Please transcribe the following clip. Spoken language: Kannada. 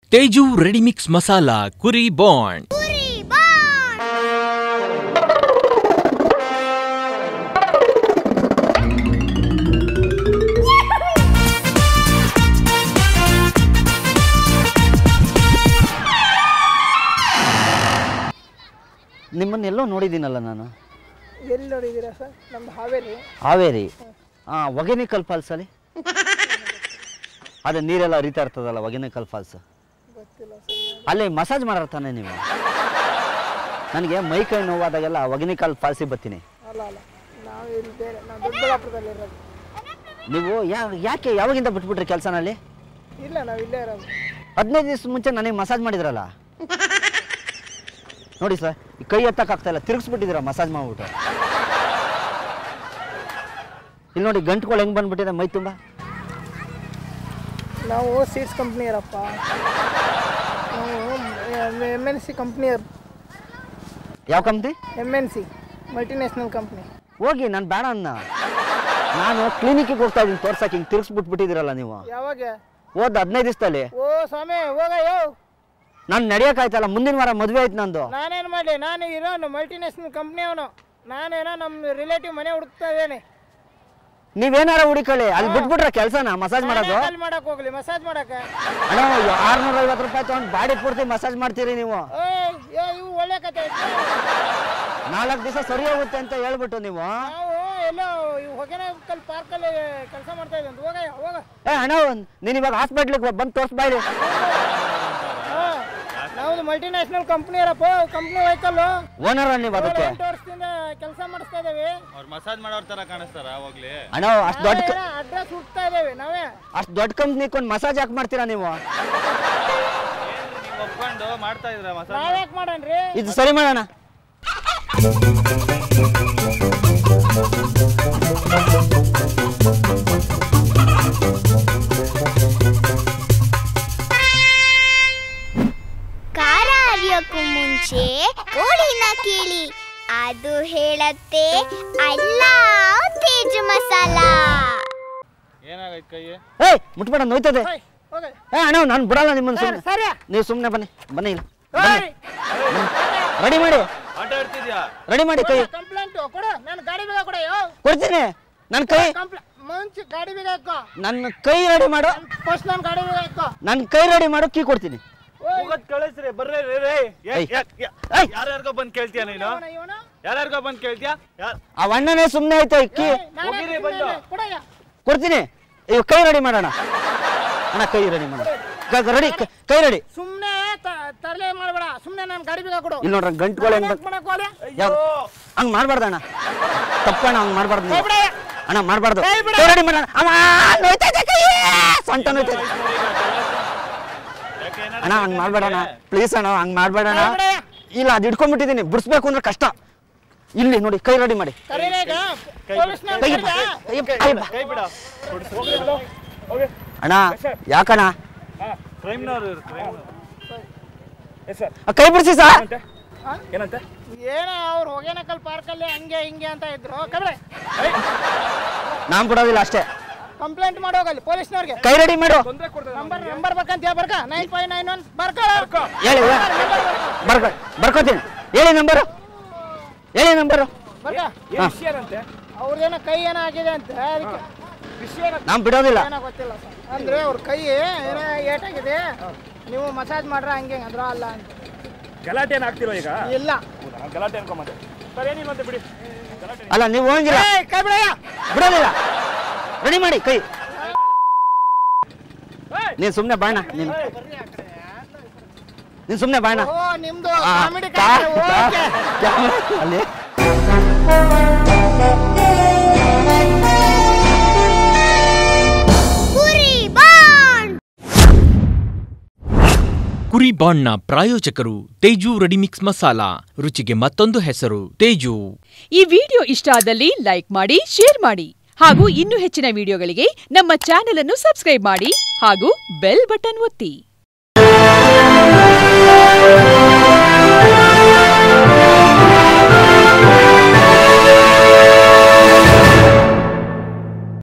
ತೇಜು ರೆಡಿ ಮಿಕ್ಸ್ ಮಸಾಲಾ ಕುರಿಬಾಂಡ್. ನಿಮ್ಮನ್ನೆಲ್ಲೋ ನೋಡಿದ್ದೀನಲ್ಲ ನಾನು. ಎಲ್ಲಿ ನೋಡಿದ್ದೀರಾ ಸರ್? ನಮ್ದು ಹಾವೇರಿ. ಹಾವೇರಿ? ಹೊಗೆನಕಲ್ ಫಾಲ್ಸಲ್ಲಿ ಅದೇ ನೀರೆಲ್ಲ ಹರಿತಾ ಇರ್ತದಲ್ಲ, ಹೊಗೆನಕಲ್ ಫಾಲ್ಸ್. ಅಲ್ಲಿ ಮಸಾಜ್ ಮಾಡರ್ತಾನೆ ನೀವು? ನನಗೆ ಮೈ ಕೈ ನೋವಾದಾಗೆಲ್ಲ ಹೊಗೆನಕಲ್ ಫಾಲ್ಸಿಗೆ ಬರ್ತೀನಿ. ನೀವು ಯಾಕೆ ಯಾವಾಗಿಂದ ಬಿಟ್ಬಿಟ್ರಿ ಕೆಲಸನಲ್ಲಿ? ಇಲ್ಲ, ನಾವು ಇಲ್ಲೇ ಇರೋದು. 15 ದಿವಸ ಮುಂಚೆ ನನಗೆ ಮಸಾಜ್ ಮಾಡಿದ್ರಲ್ಲ ನೋಡಿ ಸರ್, ಈ ಕೈ ಎತ್ತಕ್ಕಾಗ್ತಾ ಇಲ್ಲ, ತಿರುಗಿಸ್ಬಿಟ್ಟಿದ್ದೀರಾ ಮಸಾಜ್ ಮಾಡ್ಬಿಟ್ಟು. ಇಲ್ಲಿ ನೋಡಿ ಗಂಟುಗಳು ಹೆಂಗೆ ಬಂದ್ಬಿಟ್ಟಿದೆ ಮೈ ತುಂಬ. ನಾವು ಸೀಡ್ಸ್ ಕಂಪ್ನಿ ಇರಪ್ಪ, ನಾವು MNC ಕಂಪ್ನಿ. ಯಾವ ಕಂಪ್ನಿ? MNC multinational company. ಹೋಗಿ, ನಾನು ಬೇಡ ಅನ್ನ. ನಾನು ಕ್ಲಿನಿಕ್ಗೆ ಹೋಗ್ತಾ ಇದ್ದೀನಿ ತೋರ್ಸಕ್ಕೆ, ಹಿಂಗೆ ತಿರುಗಿಸ್ಬಿಟ್ಬಿಟ್ಟಿದ್ದೀರಲ್ಲ ನೀವು. ಯಾವಾಗ? ಹೋದ 15 ದಿವಸದಲ್ಲಿ. ಓ ಸ್ವಾಮಿ ಹೋಗಯ್ಯೋ, ನಾನು ನಡೆಯೋಕ್ಕಾಯ್ತಲ್ಲ, ಮುಂದಿನ ವಾರ ಮದುವೆ ಆಯ್ತು ನಂದು. ನಾನೇನು ಮಾಡಲಿ? ನಾನು ಇರೋನು ಮಲ್ಟಿನ್ಯಾಷನಲ್ ಕಂಪ್ನಿ ಅವನು. ನಾನೇನೋ ನಮ್ಮ ರಿಲೇಟಿವ್ ಮನೆ ಹುಡುಕ್ತಾ ಇದ್ದೇನೆ. ನೀವೇನಾರ ಹುಡುಕೊಳ್ಳಿ, ಅಲ್ಲಿ ಬಿಟ್ಬಿಟ್ರೆ ಕೆಲಸನ ಮಸಾಜ್ ಮಾಡೋದು? ಮಾಡಕ್ ಹೋಗ್ಲಿ ಮಸಾಜ್ ಮಾಡಕ? ಅಣ್ಣ 650 ರೂಪಾಯಿ ತಗೊಂಡು ಬಾಡಿ ಪೂರ್ತಿ ಮಸಾಜ್ ಮಾಡ್ತೀರಿ ನೀವು. ಇವು ಒಳ್ಳೆ ಕತೆ. 4 ದಿವಸ ಸರಿ ಹೋಗುತ್ತೆ ಅಂತ ಹೇಳ್ಬಿಟ್ಟು ನೀವು. ನಾವು ಎಲ್ಲೋ ಹೊಗೆನಕಲ್ ಪಾರ್ಕಲ್ಲಿ ಕೆಲಸ ಮಾಡ್ತಾ ಇದ್ದೆ. ಹೋಗ. ಅಣ್ಣ ನೀನು ಇವಾಗ ಹಾಸ್ಪಿಟ್ಲಿಗೆ ಬಂದು ತೋರಿಸ್ಬಾಯ್ಲಿ. ನಾವು ಮಲ್ಟಿನ್ಯಾಷನಲ್ ಕಂಪ್ನಿ ಇರಪ್ಪ, ಕಂಪ್ನಿ ವೆಹಿಕಲ್ ಓನರ್ ನೀವು. ಅದಕ್ಕೆ 8 ವರ್ಷದಿಂದ ಕೆಲಸ ಮಾಡಿಸ್ತಾ ಇದ್ದೇವೆ. ಅವ್ರು ಮಸಾಜ್ ಮಾಡೋರ್ ತರ ಕಾಣಿಸ್ತಾರ ಹೋಗ್ಲಿ. ಅಣ್ಣ ಅಷ್ಟು ದೊಡ್ಡ ಅಡ್ರೆಸ್ ಹುಡ್ತಾ ಇದ್ದೇವೆ ನಾವೇ. ಅಷ್ಟು ದೊಡ್ಡ ಕಂಪ್ನಿ ಕೊಂಡು ಮಸಾಜ್ ಯಾಕೆ ಮಾಡ್ತೀರಾ ನೀವು? ನೀವು ಒಪ್ಕೊಂಡು ಮಾಡ್ತಾ ಇದ್ರ ಮಸಾಜ್? ನಾವ್ ಯಾಕೆ ಮಾಡೋಣ್ರಿ? ಇದು ಸರಿ ಮಾಡೋಣ. ಖಾರ ಅರಿಯೋಕ್ಕೂ ಮುಂಚೆ ಕೋಳಿನ ಕೇಳಿ, ಅದು ಹೇಳತ್ತೆ ಅಲ್ಲ ತೇಜು ಮಸಾಲ. ಏನಾಗೈತೆ ಕೈ? ಮುಟ್ಬೇಡ, ನೋಯ್ತದೆ. ಅಣ್ಣ ನಾನು ಬಿಡಲ್ಲ ನಿಮ್ಮನ್ನು. ಸುಮ್ಮನೆ ನೀವು ಸುಮ್ಮನೆ ಬನ್ನಿ ಇಲ್ಲ. ರೆಡಿ ಮಾಡಿ. ಆಟ ಆಡ್ತಿದ್ಯಾ? ರೆಡಿ ಮಾಡಿ ಕೈ. ಕಂಪ್ಲೇಂಟ್ ಕೊಡು, ನಾನು ಗಾಡಿ ಬೇಗ ಕೊಡ. ಕೊಡ್ತೀನಿ. ನನ್ನ ಕೈ ಮುಂಚೆ ಗಾಡಿ ಬೇಗ ಹಾಕೋ. ನನ್ನ ಕೈ ರೆಡಿ ಮಾಡು. ಫಸ್ಟ್ ನಾನು ಗಾಡಿ ಬೇಗ ಹಾಕೋ. ನನ್ನ ಕೈ ರೆಡಿ ಮಾಡು, ಕೀ ಕೊಡ್ತೀನಿ. ಹೋಗದ್ ಕಳಿಸ್ರಿ, ಬರ್ರಿ. ಯಾರ್ಯಾರ್ಗೋ ಬಂದ್ ಕೇಳ್ತೀಯ ನೀನು? ಯಾರ್ಯಾರ್ಗೋ ಬಂದ್ ಕೇಳ್ತೀಯ? ಆ ಅಣ್ಣನೇ ಸುಮ್ಮನೆ ಆಯ್ತು. ಕೀ ಕೊಡ್ತೀನಿ. ಈಗ ಕೈ ರೆಡಿ ಮಾಡೋಣ. ಅಣ್ಣ ಕೈ ರೆಡಿ ಮಾಡೋಣ. ರೆಡಿ, ಕೈ ರೆಡಿ. ಸುಮ್ಮನೆ ತರಲೆ ಮಾಡಬೇಡ, ಸುಮ್ಮನೆ ನಾನು ಗಾಡಿ ಬೇಗ ಕೊಡು. ಇಲ್ಲಿ ನೋಡ್ರಿ ಗಂಟುಗಳು ಹೆಂಗ್ ಹಂಗ್ ಮಾಡ್ಬಾರ್ದು ಅಣ್ಣ, ತಪ್ಪಣ್ಣ, ಹಂಗ್ ಮಾಡ್ಬಾರ್ದು ಅಣ್ಣ, ಮಾಡ್ಬಾರ್ದು. ರೆಡಿ ಮಾಡೋಣ. ಸೊಂಟ ನೋಯ್ತೈತೆ ಅಣ್ಣ, ಹಂಗ್ ಮಾಡ್ಬೇಡಣ್ಣ ಪ್ಲೀಸ್ ಅಣ್ಣ, ಹಂಗ್ ಮಾಡ್ಬೇಡಣ್ಣ. ಇಲ್ಲ, ಅದು ಇಟ್ಕೊಂಡ್ಬಿಟ್ಟಿದ್ದೀನಿ, ಬಿಡಿಸ್ಬೇಕು ಅಂದ್ರೆ ಕಷ್ಟ. ಇಲ್ಲಿ ನೋಡಿ ಕೈ ರೆಡಿ ಮಾಡಿ. ಅಣ್ಣ ಯಾಕಣ್ಣ ಕೈ ಬಿಡಿಸಿ ಸರ್. ಏನೋ ಅವ್ರು ಹೊಗೆನಕಲ್ ಪಾರ್ಕಲ್ಲಿ ಹಂಗೆ ಹಿಂಗೆ ಅಂತ ಇದ್ರು. ನಾನ್ ಬಿಡೋದಿಲ್ಲ ಅಷ್ಟೇ. ಕಂಪ್ಲೇಂಟ್ ಮಾಡೋಗಲ್ಲಿ ಪೊಲೀಸ್ನವ್ರಿಗೆ. ಕೈ ರೆಡಿ ಮಾಡು. ನಂಬರ್ ಬೇಕಂತ ಬರ್ಕ 9591 ಹೇಳಿ. ಬರ್ಕೋತೀನಿ. ಹೇಳಿ ನಂಬರು, ಹೇಳಿ ನಂಬರು. ಅವ್ರದೇನೋ ಕೈ ಏನೋ ಆಗಿದೆ ಅಂತ, ಅದಕ್ಕೆ ನಾನ್ ಬಿಡೋದಿಲ್ಲ. ಏನೋ ಗೊತ್ತಿಲ್ಲ ಅಂದ್ರೆ ಅವ್ರ ಕೈ ಏನೋ ಏಟಾಗಿದೆ, ನೀವು ಮಸಾಜ್ ಮಾಡ್ರ ಹಂಗೆ ಅಂದ್ರ ಅಲ್ಲ ಅಂತ. ಗಲಾಟೆ ಏನ್ ಆಗ್ತಿರೋ ಈಗ? ಇಲ್ಲ, ಗಲಾಟೆ ಅನ್ಕೊಂಬಂದೆ. ಸರಿ ಏನಿಲ್ಲ ಬಿಡಿ. ಅಲ್ಲ ನೀವು ಹೋಗಿಲ್ಲ, ಕೈ ಬಿಡಯ್ಯ, ಬಿಡೋದಿಲ್ಲ. ರೆಡಿ ಮಾಡಿ ಕೈ. ನೀನ್ ಸುಮ್ನೆ ಬಾಣ, ನೀನ್ ಸುಮ್ನೆ ಬಾಣ. ನಿಮ್ದು ಅಲ್ಲಿ ಕುರಿಬಾಂಡ್ನ ಪ್ರಾಯೋಜಕರು ತೇಜು ರೆಡಿ ಮಿಕ್ಸ್ ಮಸಾಲಾ, ರುಚಿಗೆ ಮತ್ತೊಂದು ಹೆಸರು ತೇಜು. ಈ ವಿಡಿಯೋ ಇಷ್ಟ ಆದಲ್ಲಿ ಲೈಕ್ ಮಾಡಿ, ಶೇರ್ ಮಾಡಿ ಹಾಗೂ ಇನ್ನೂ ಹೆಚ್ಚಿನ ವಿಡಿಯೋಗಳಿಗೆ ನಮ್ಮ ಚಾನೆಲ್ ಅನ್ನು ಸಬ್ಸ್ಕ್ರೈಬ್ ಮಾಡಿ ಹಾಗೂ ಬೆಲ್ ಬಟನ್ ಒತ್ತಿ.